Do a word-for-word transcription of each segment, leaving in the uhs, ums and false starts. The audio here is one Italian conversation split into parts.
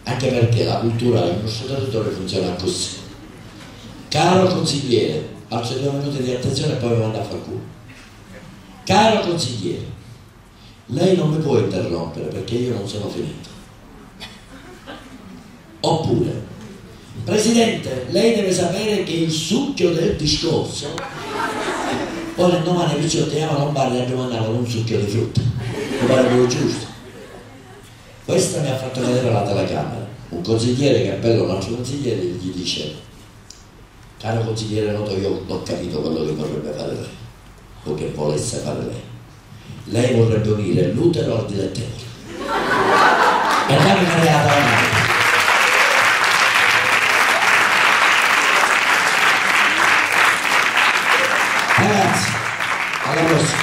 anche perché la cultura del nostro territorio funziona così. Caro consigliere, faccio due minuti di attenzione e poi mi mando a far culo. Caro consigliere, lei non mi può interrompere perché io non sono finito. Oppure, Presidente, lei deve sapere che il succhio del discorso, poi nel domani picciottiniamo non parli, abbiamo mandato un succhio di frutta, mi pare quello giusto. Questa mi ha fatto vedere la telecamera. Un consigliere che è bello, un altro consigliere gli dice: caro consigliere Noto, io ho capito quello che vorrebbe fare lei, o che volesse fare lei. Lei vorrebbe unire l'utero al dilettevole. E la mi creata la mano. Ragazzi, alla prossima.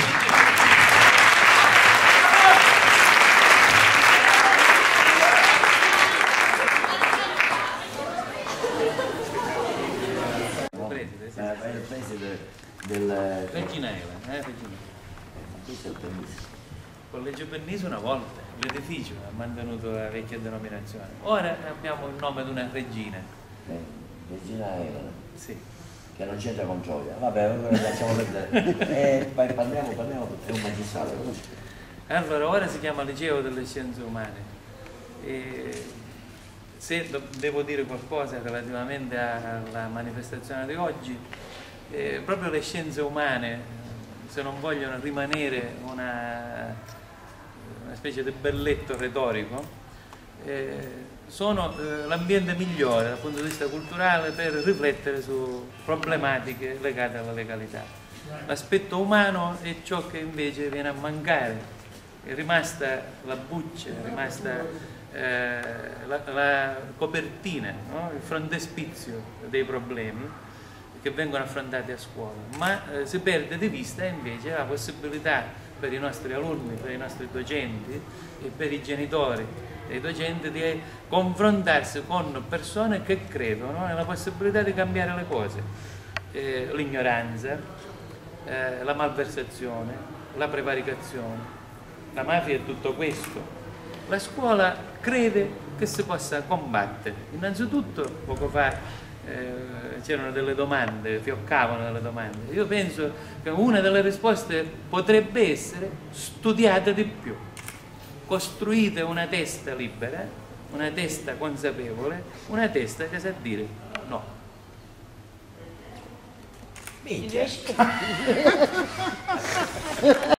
Il preside del Regina Ela, eh, Regina. questo è il permesso. Collegio Perniso una volta, l'edificio ha mantenuto la vecchia denominazione. Ora abbiamo il nome di una regina. Eh, Regina Ela, Sì. che non c'entra con Gioia. Vabbè, lasciamo perdere. Eh, parliamo, parliamo, è un magistrato. Allora, ora si chiama Liceo delle Scienze Umane. E se devo dire qualcosa relativamente alla manifestazione di oggi, eh, proprio le scienze umane, se non vogliono rimanere una, una specie di belletto retorico, eh, sono eh, l'ambiente migliore dal punto di vista culturale per riflettere su problematiche legate alla legalità. L'aspetto umano è ciò che invece viene a mancare, è rimasta la buccia, è rimasta eh, la, la copertina, no? Il frontespizio dei problemi che vengono affrontati a scuola, ma eh, si perde di vista invece la possibilità per i nostri alunni, per i nostri docenti e per i genitori dei docenti di confrontarsi con persone che credono nella possibilità di cambiare le cose. Eh, l'ignoranza, eh, la malversazione, la prevaricazione, la mafia è tutto questo. La scuola crede che si possa combattere. Innanzitutto, poco fa eh, c'erano delle domande, fioccavano delle domande. Io penso che una delle risposte potrebbe essere: studiate di più, costruite una testa libera, una testa consapevole, una testa che sa dire no. Minchia.